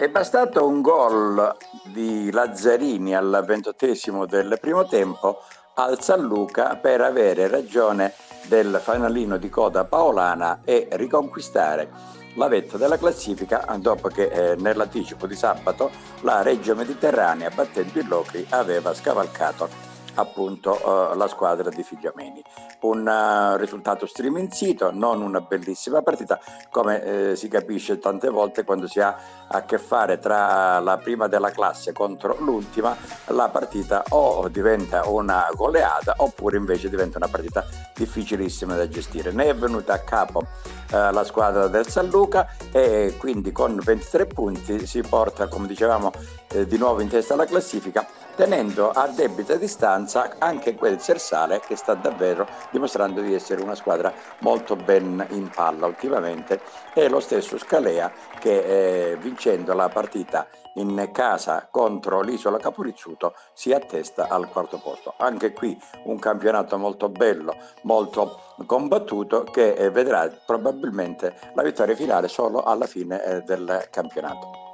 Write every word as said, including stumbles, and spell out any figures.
È bastato un gol di Lazzarini al ventottesimo del primo tempo al San Luca per avere ragione del fanalino di coda paolana e riconquistare la vetta della classifica dopo che eh, nell'anticipo di sabato la Reggio Mediterranea, battendo il Locri, aveva scavalcato appunto eh, la squadra di Figliameni. Un uh, risultato striminzito, non una bellissima partita, come eh, si capisce tante volte quando si ha a che fare tra la prima della classe contro l'ultima, la partita o diventa una goleata oppure invece diventa una partita difficilissima da gestire. Ne è venuta a capo eh, la squadra del San Luca e quindi con ventitré punti si porta, come dicevamo, eh, di nuovo in testa alla classifica, tenendo a debita distanza anche quel Sersale, che sta davvero dimostrando di essere una squadra molto ben in palla ultimamente, e lo stesso Scalea che eh, vincendo la partita in casa contro l'Isola Caporizzuto si attesta al quarto posto. Anche qui un campionato molto bello, molto combattuto, che eh, vedrà probabilmente la vittoria finale solo alla fine eh, del campionato.